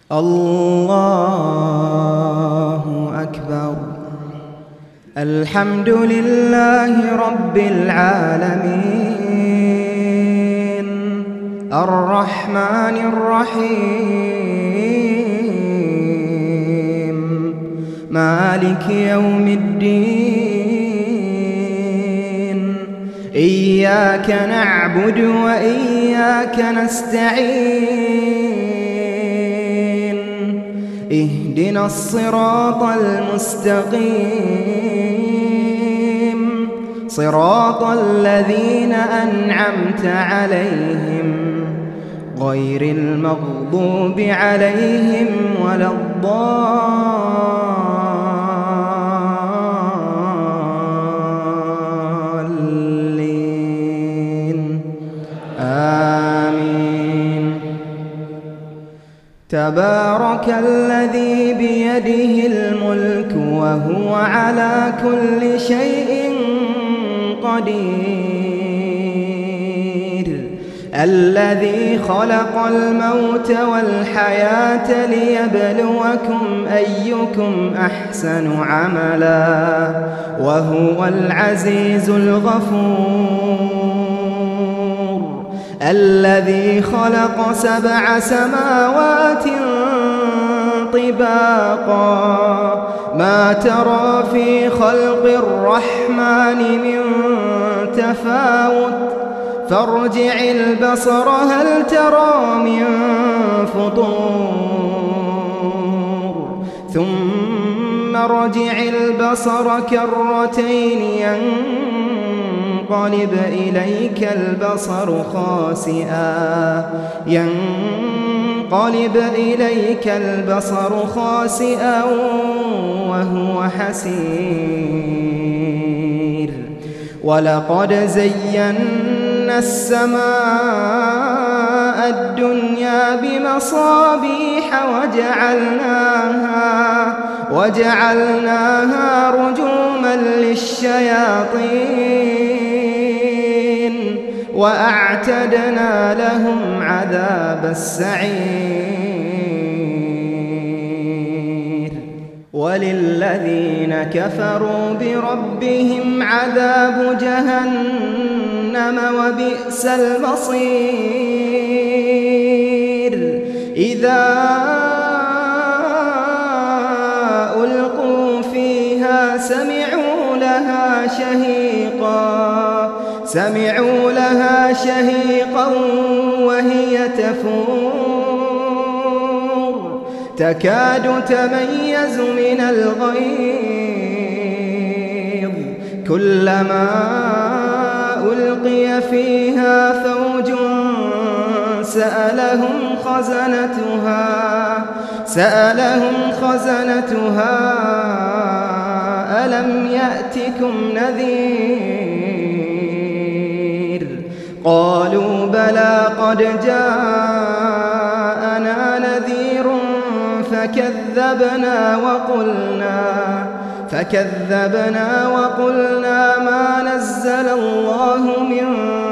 الله أكبر. الحمد لله رب العالمين الرحمن الرحيم مالك يوم الدين. إياك نعبد وإياك نستعين. اهدنا الصراط المستقيم صراط الذين أنعمت عليهم غير المغضوب عليهم ولا الضالين. آمين. تبارك الذي بيده الملك وهو على كل شيء قدير. الذي خلق الموت والحياة ليبلوكم أيكم أحسن عملا وهو العزيز الغفور. الذي خلق 7 سماوات طباقا ما ترى في خلق الرحمن من تفاوت فارجع البصر هل ترى من فطور ثم ارجع البصر كرتين ينقلب إليك البصر خاسئا وهو حسير. ولقد زينا السماء الدنيا بمصابيح وجعلناها رجوما للشياطين وأعتدنا لهم عذاب السعير. وللذين كفروا بربهم عذاب جهنم وبئس المصير. إذا ألقوا فيها سمعوا لها شهيقا وهي تفور تكاد تميز من الغيظ. كلما ألقي فيها فوج سألهم خزنتها ألم يأتكم نذير؟ قالوا بلى قد جاءنا نذير فكذبنا وقلنا ما نزل الله من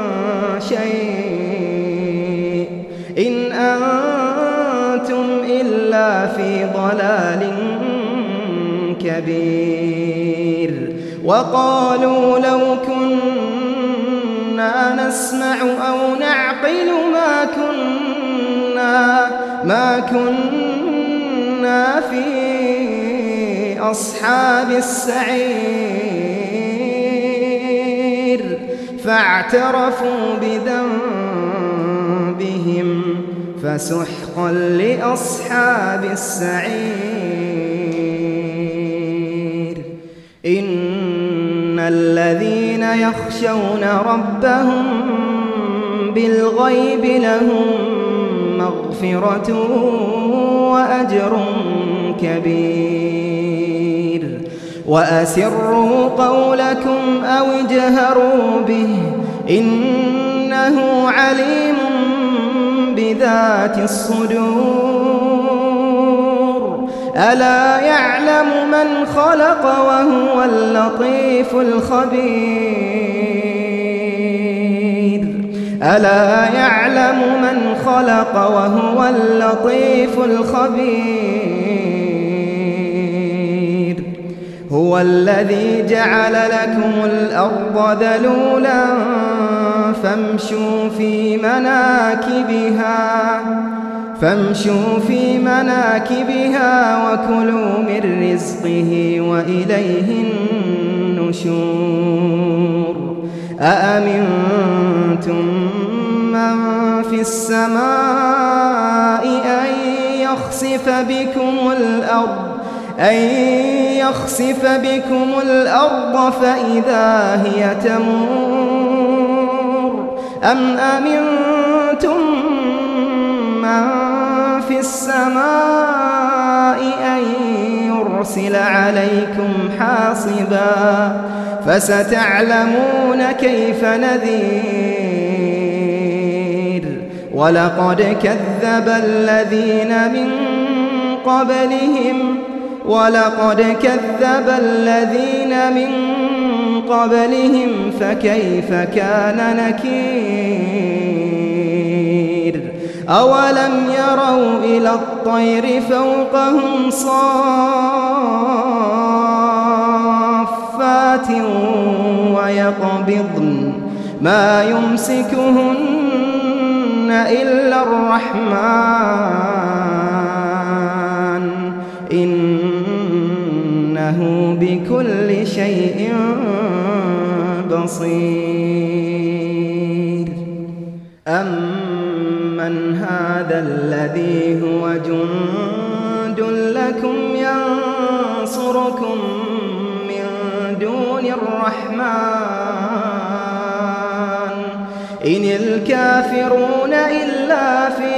شيء إن أنتم إلا في ضلال كبير. وقالوا لو كنا نسمع أو نعقل ما كنا في أصحاب السعير. فاعترفوا بذنبهم فسحقا لأصحاب السعير. إن الذين يخشون ربهم بالغيب لهم مغفرة وأجر كبير. وأسروا قولكم أو اجهروا به إنه عليم بذات الصدور. ألا يعلم من خلق وهو اللطيف الخبير. ألا يعلم من خلق وهو اللطيف اللطيف الخبير. هو الذي جعل لكم الأرض ذلولا فامشوا في مناكبها وكلوا من رزقه وإليه النشور. أأمنتم من في السماء أن يخسف بكم الأرض فإذا هي تمور، أم أمنتم من في السماء أن يرسل عليكم حاصبا فستعلمون كيف نذير. ولقد كذب الذين من قبلهم فكيف كان نكير. أولم يروا إلى الطير فوقهم صافات ويقبضن ما يمسكهن إلا الرحمن إنه بكل شيء بصير. أمن هذا الذي هو جند لكم ينصركم من دون الرحمن إن الكافرون إلا في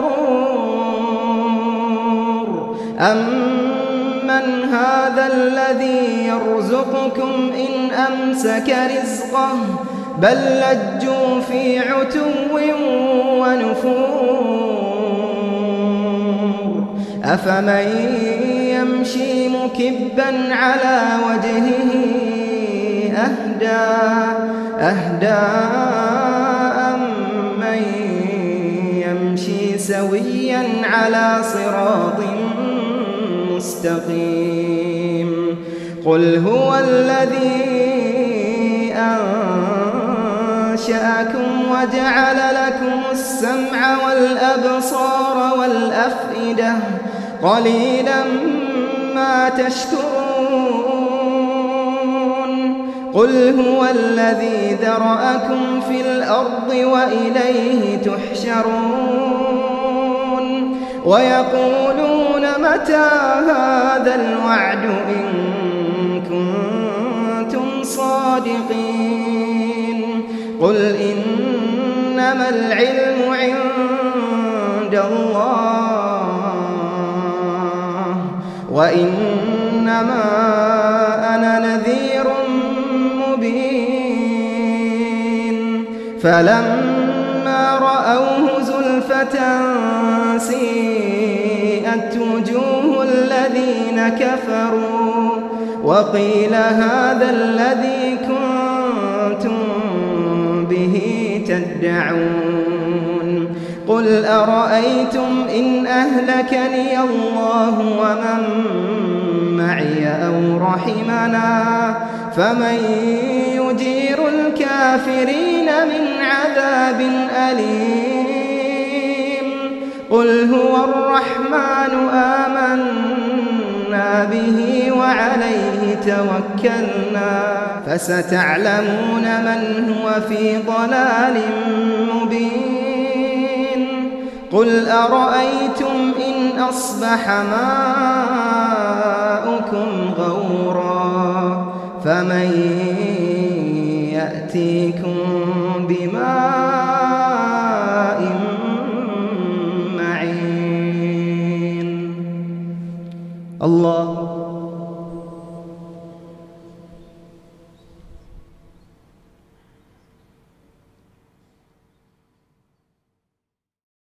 غرور. أمن هذا الذي يرزقكم إن أمسك رزقه بل لجوا في عتو ونفور. أفمن يمشي مكبا على وجهه أهدى أمن يمشي سويا على صراط مستقيم. قل هو الذي أنشأكم وجعل لكم السمع والأبصار والأفئدة قليلا ما تشكرون. قل هو الذي ذرأكم في الأرض وإليه تحشرون. ويقولون متى هذا الوعد إن كنتم صادقين. قل إنما العلم عند الله وإنما أنا نذير مبين. فلما رأوه زلفة سيئت وجوه الذين كفروا وقيل هذا الذي كنتم به تدعون. قل أرأيتم إن أهلكني الله ومن معي أو رحمنا فمن يجير الكافرين من عذاب أليم. قل هو الرحمن آمنا به وعليه توكلنا فستعلمون من هو في ضلال مبين. قل أرأيتم إن أصبح ماؤكم غورا فمن يأتيكم بماء معين. الله